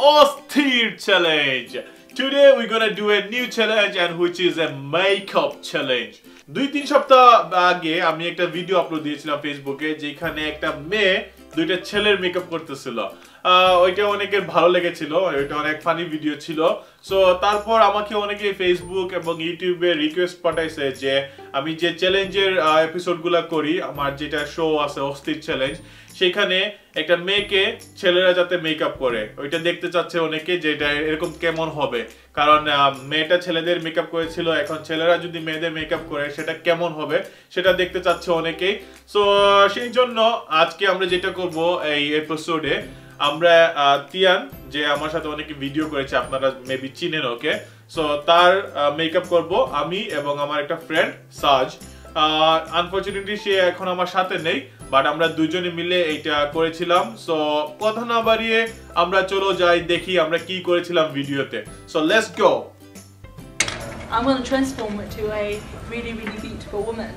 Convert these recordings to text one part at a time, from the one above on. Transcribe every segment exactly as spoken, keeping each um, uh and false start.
Austin challenge. Today we're gonna do a new challenge and which is a makeup challenge. দুই তিন সপ্তাহ আগে আমি একটা ভিডিও আপলোড দিয়েছিলাম ফেসবুকে যেখানে একটা মেয়ে দুইটা ছেলের মেকআপ করতেছিল। ওইটা অনেকের ভালো লেগেছিল, ওইটা অনেক ফানি ভিডিও ছিল। সো তারপর আমাকে অনেকে ফেসবুক এবং ইউটিউবে রিকোয়েস্ট পাঠাইছে যে আমি যে চ্যালেঞ্জের এপিসোডগুলো করি, আমার যেটা শো আছে অস্থির চ্যালেঞ্জ, সেখানে একটা মেয়েকে ছেলেরা যাতে মেকআপ করে ওইটা দেখতে চাচ্ছে অনেকে, যে এটা এরকম কেমন হবে। কারণ মেয়েটা ছেলেদের মেকআপ করেছিল, এখন ছেলেরা যদি মেয়েদের মেকআপ করে সেটা কেমন হবে সেটা দেখতে চাচ্ছে অনেকেই। সো সেই জন্য আজকে আমরা যেটা করব এই এপিসোডে, আমরা তিয়ান যে আমার সাথে অনেকে ভিডিও করেছে, আপনারা মেবি চিনেন ওকে, সো তার মেকআপ করব আমি এবং আমার একটা ফ্রেন্ড সাজ। আনফরচুনেটলি সে এখন আমার সাথে নেই, বাট আমরা দুজনে মিলে এইটা করেছিলাম। সো কথা না বাড়িয়ে আমরা চলো যাই দেখি আমরা কি করেছিলাম ভিডিওতে। So let's go. I'm going to transform it to a really really beautiful woman.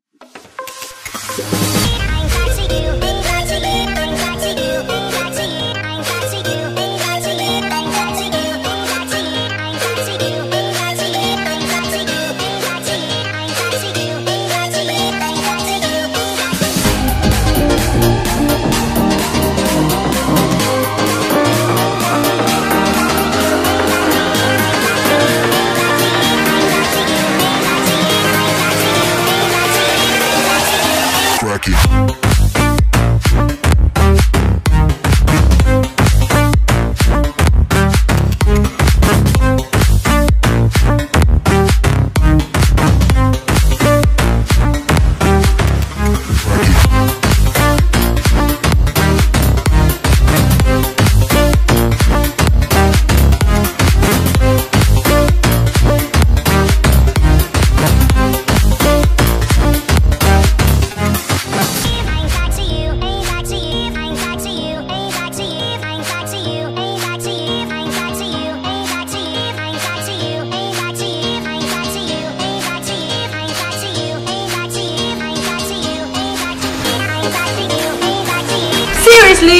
Seriously?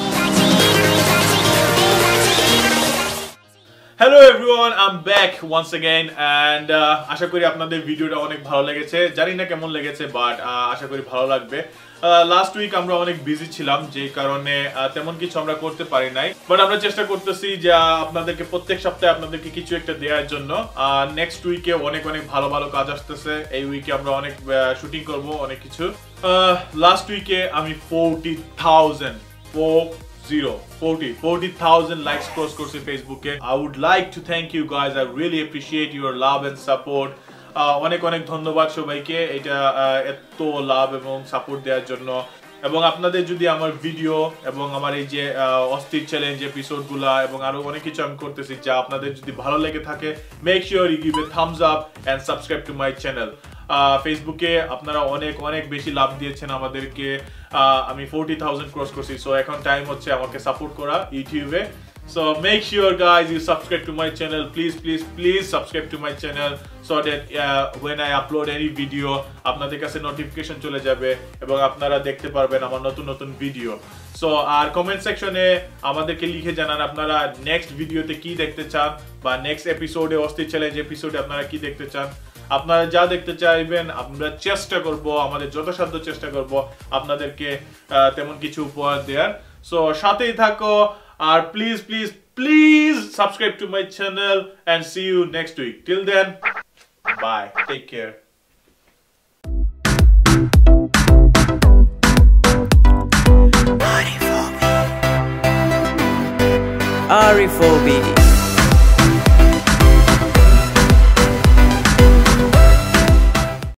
Hello everyone, I'm back once again and uh, আশা করি আপনাদের ভিডিওটা অনেক ভালো লেগেছে। জানি না কেমন লেগেছে, বাট আশা করি ভালো লাগবে। লাস্ট উইক আমরা অনেক বিজি ছিলাম, যে কারণে তেমন কিছু আমরা করতে পারি নাই, বাট আমরা চেষ্টা করতেছি যে আপনাদেরকে প্রত্যেক সপ্তাহে আপনাদেরকে কিছু একটা দেওয়ার জন্য। নেক্সট উইকে অনেক অনেক ভালো ভালো কাজ আসতেছে। এই উইকে আমরা অনেক শুটিং করব, অনেক কিছু। লাস্ট উইকে আমি forty thousand four zero forty forty thousand likes cross করছি ফেসবুকে। I would like to thank you guys. I really appreciate your love and support. অনেক অনেক ধন্যবাদ সবাইকে এটা এত লাভ এবং সাপোর্ট দেওয়ার জন্য। এবং আপনাদের যদি আমার ভিডিও এবং আমার এই যে অস্থির চ্যালেঞ্জ এপিসোডগুলা এবং আরো অনেক কিছু আমি করতেছি, যা আপনাদের যদি ভালো লেগে থাকে, make sure you give a thumbs up and subscribe to my channel. ফেসবুকে আপনারা অনেক অনেক বেশি লাভ দিয়েছেন আমাদেরকে। আমি ফোরটি থাউজেন্ড ক্রস করছি, সো এখন টাইম হচ্ছে আমাকে সাপোর্ট করা ইউটিউবে। So make sure guys you subscribe to my channel, please please please subscribe to my channel so that uh, when I upload any video আপনাদের কাছে নোটিফিকেশন চলে যাবে এবং আপনারা দেখতে পারবেন আমার নতুন নতুন ভিডিও। সো আর কমেন্ট সেকশনে আমাদেরকে লিখে জানান আপনারা নেক্সট ভিডিওতে কি দেখতে চান, বা নেক্সট এপিসোডে অস্থির চ্যালেঞ্জ এপিসোডে আপনারা কি দেখতে চান। আপনারা যা দেখতে চাইবেন আমরা চেষ্টা করব, আমাদের যথাসাধ্য চেষ্টা করব আপনাদেরকে তেমন কিছু উপহার দেওয়ার। সো সাথেই থাকো আর please please please subscribe to my channel and see you next week. Till then, bye. Take care. Arifobi.